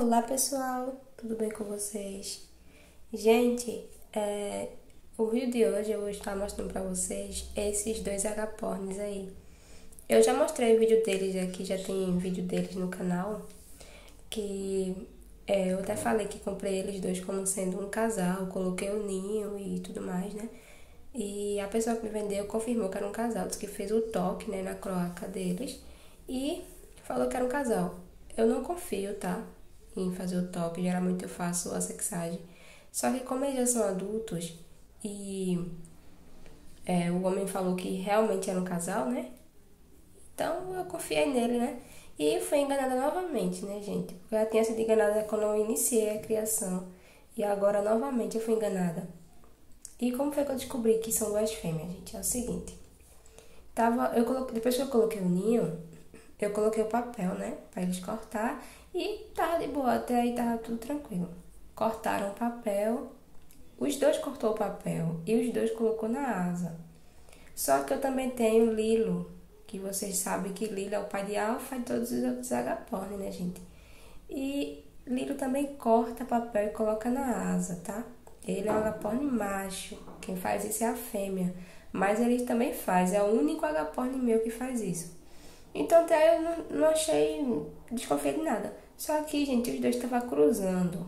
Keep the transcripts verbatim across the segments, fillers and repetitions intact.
Olá pessoal, tudo bem com vocês? Gente, é, o vídeo de hoje eu vou estar mostrando pra vocês esses dois agapornis aí. Eu já mostrei o vídeo deles aqui, já tem vídeo deles no canal, que é, eu até falei que comprei eles dois como sendo um casal, coloquei o ninho e tudo mais, né? E a pessoa que me vendeu confirmou que era um casal, disse que fez o toque, né, na cloaca deles e falou que era um casal. Eu não confio, tá? Em fazer o toque, geralmente eu faço a sexagem. Só que como eles já são adultos e é, o homem falou que realmente era um casal, né? Então eu confiei nele, né? E fui enganada novamente, né, gente? Porque eu já tinha sido enganada quando eu iniciei a criação. E agora novamente eu fui enganada. E como foi que eu descobri que são duas fêmeas, gente? É o seguinte. Tava, eu coloquei, depois que eu coloquei o ninho, eu coloquei o papel, né? Pra eles cortar. E tava de boa, até aí tava tudo tranquilo. Cortaram o papel. Os dois cortou o papel e os dois colocou na asa. Só que eu também tenho Lilo, que vocês sabem que Lilo é o pai de Alfa e todos os outros agapornis, né, gente? E Lilo também corta papel e coloca na asa, tá? Ele é um agapornis macho, quem faz isso é a fêmea. Mas ele também faz, é o único agapornis meu que faz isso. Então até eu não, não achei, desconfiei de nada. Só que, gente, os dois estavam cruzando,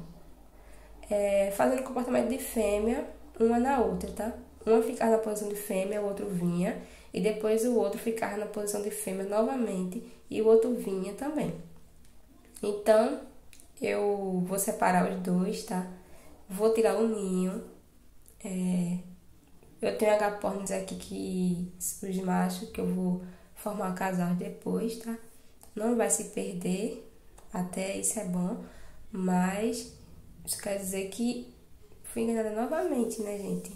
é, fazendo comportamento de fêmea, uma na outra, tá? Uma ficava na posição de fêmea, o outro vinha. E depois o outro ficava na posição de fêmea novamente e o outro vinha também. Então, eu vou separar os dois, tá? Vou tirar o ninho. É, eu tenho agapornis aqui que os machos que eu vou formar casal depois, tá? Não vai se perder, até isso é bom, mas isso quer dizer que fui enganada novamente, né, gente?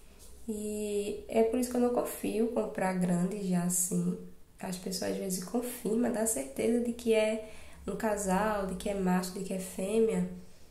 E é por isso que eu não confio comprar grande já assim. As pessoas às vezes confirmam, dá certeza de que é um casal, de que é macho, de que é fêmea.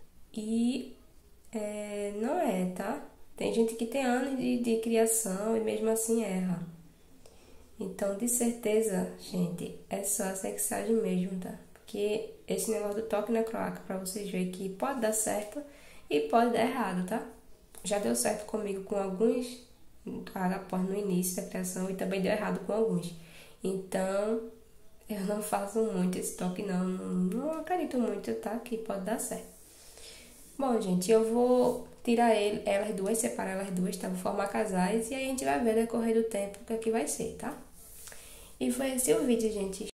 E é, não é, tá? Tem gente que tem anos de, de criação e mesmo assim erra. Então, de certeza, gente, é só a sexagem mesmo, tá? Porque esse negócio do toque na cloaca, pra vocês verem que pode dar certo e pode dar errado, tá? Já deu certo comigo com alguns agapornis no início da criação e também deu errado com alguns. Então, eu não faço muito esse toque, não. Não, não acredito muito, tá? Que pode dar certo. Bom, gente, eu vou tirar ele, elas duas, separar elas duas, tá? Vou formar casais e aí a gente vai ver no decorrer do tempo o que é que vai ser, tá? E foi esse o vídeo, gente.